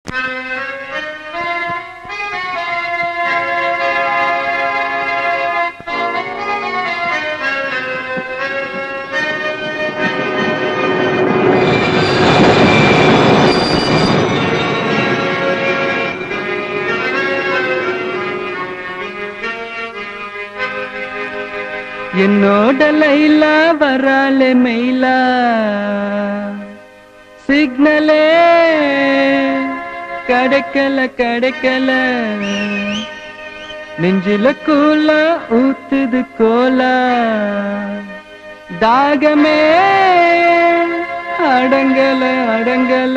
என்னோட லைலா வராலே மெயிலா சிக்னலே கிடைக்கல நெஞ்சில கூலா ஊத்துது கோலா தாகமே அடங்கல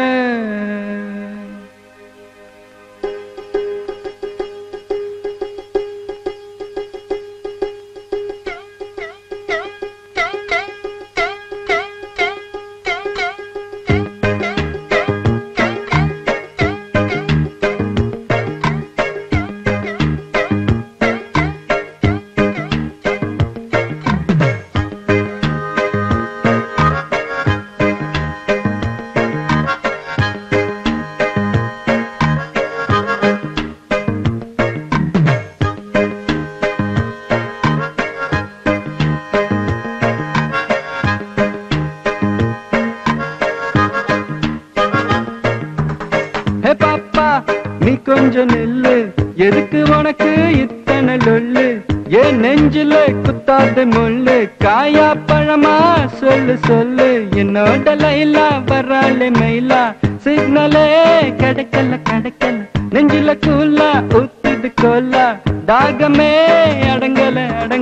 கொஞ்சம் நெல்லு எதுக்கு உனக்கு இத்தனை லொல்லு ஏன் நெஞ்சில குத்தாத முள்ளு காயா பழமா சொல்லு என்னோட லைலா வராலே மயிலா சிக்னலே கிடைக்கல நெஞ்சில கூலா ஊத்துது கோலா தாகமே அடங்கல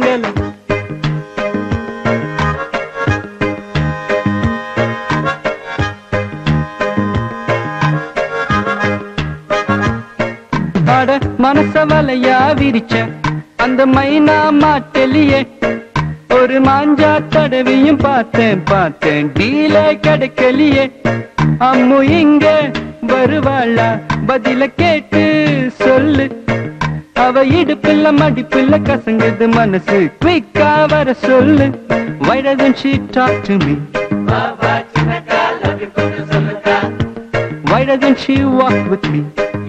மனச வலையா விரிச்ச அந்த மைனா மாட்டலியே ஒரு மாஞ்சா தடவியும் பார்த்தேன் டீல கிடைக்கலியே அம்மு இங்க வருவாளா பதில கேட்டு சொல்லு அவ இடுப்புல மடிப்புல கசங்குது மனசு குயிக்கா வர சொல்லு Why doesn't she talk to me? Why doesn't she walk with me?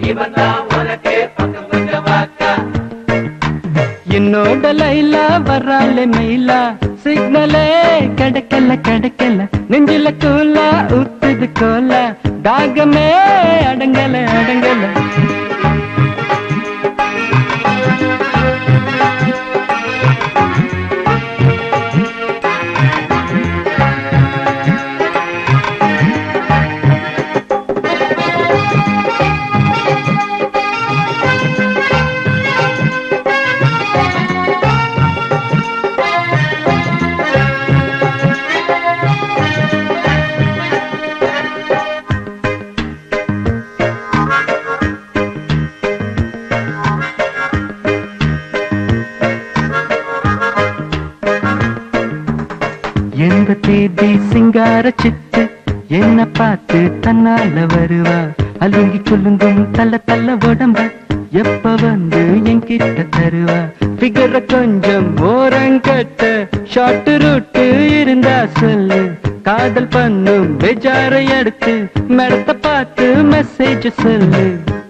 என்னோட லைலா வராலே மயிலா சிக்னலே கிடைக்கல நெஞ்சில கூலா ஊத்துது கோலா தாகமே அடங்கல எந்த தேதி சிங்கார சித்து என்ன பார்த்து தன்னால வருவா அலுங்கி குலுங்கும் தள்ள உடம்ப எப்ப வந்து என்கிட்ட தருவா பிகர கொஞ்சம் ஓரங்கட்ட ஷார்ட் ரூட்டு இருந்தா சொல்லு காதல் பண்ணும் பெஜாரை எடுத்து மேடத்தை பார்த்து மெசேஜ் சொல்லு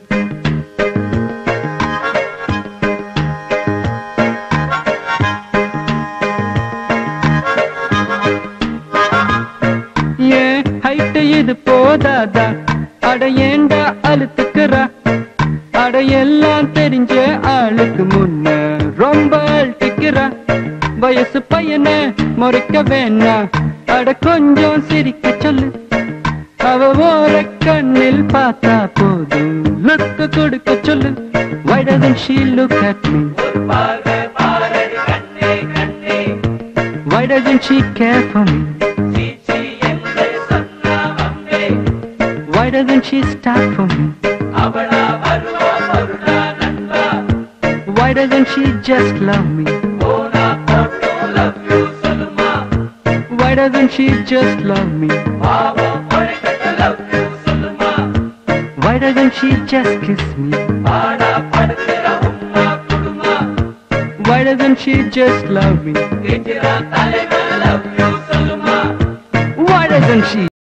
இது போதாதா அட ஏண்டா அழுத்துக்குறா அட எல்லாம் தெரிஞ்ச ஆளுக்கு முன்ன ரொம்ப அழுத்திக்கிறா வயசு பையனை முறைக்க வேணா அட கொஞ்சம் சிரிக்க சொல்லு அவ ஓர கண்ணில் பார்த்தா போதும் லுக்கு கொடுக்க சொல்லு Why doesn't she look at me? Why doesn't she care for me? Why doesn't she start for me? Why doesn't she just love me? Why doesn't she just love me? Why doesn't she just kiss me? Why doesn't she just love me? Why doesn't she?